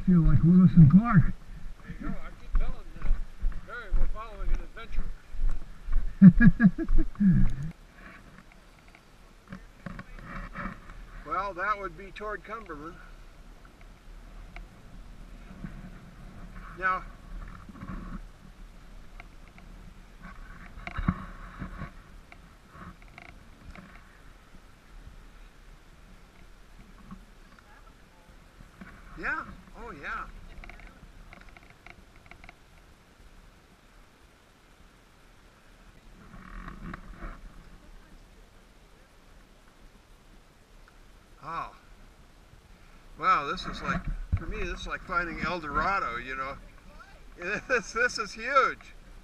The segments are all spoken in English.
feel like Lewis and Clark. There you go. I keep telling Barry we're following an adventure. Well, that would be toward Cumberland. Now, yeah, oh yeah. Oh, wow, this is like, for me, this is like finding El Dorado, you know. This is huge.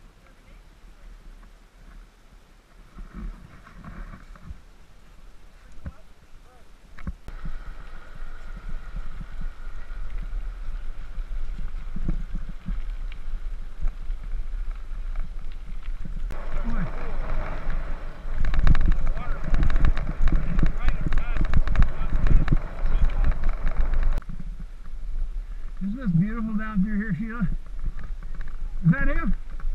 Isn't this beautiful down through here, Sheila? Is that him?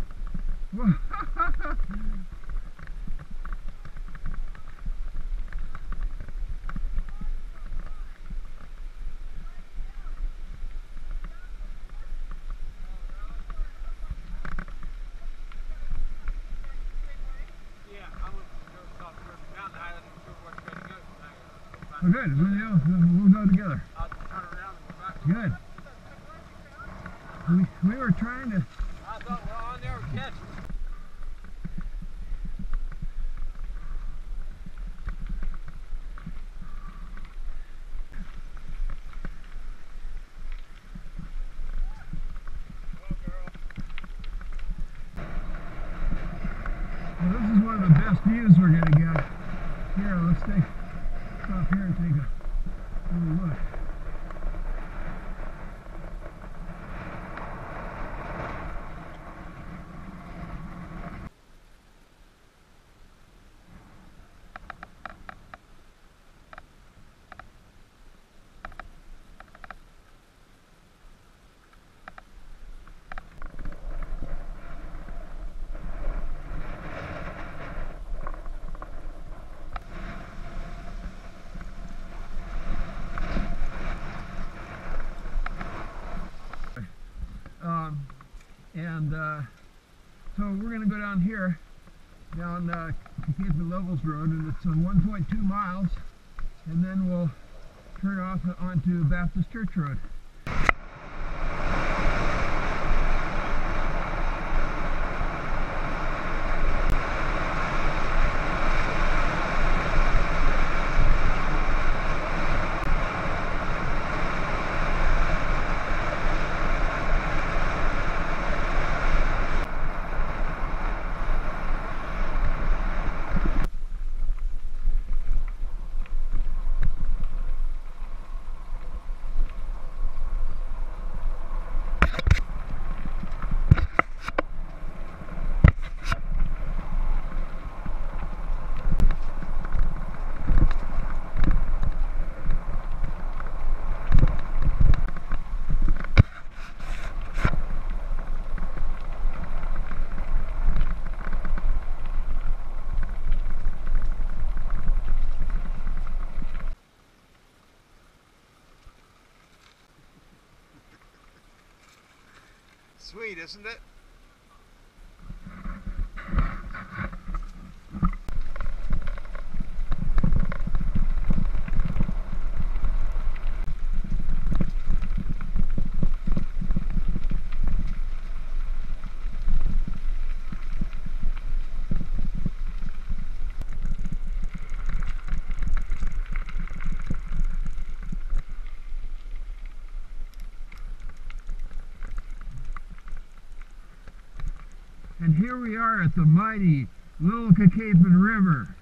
Oh, good. We'll go together. Good. We were trying to... I thought we're on there with catch. Well, this is one of the best views we're going to get. Here, let's stop here and take a little look. So we're going to go down here, down Okonoko-Levels Road, and it's 1.2 miles, and then we'll turn off onto Baptist Church Road. Sweet, isn't it? And here we are at the mighty Little Okonoko-Levels River.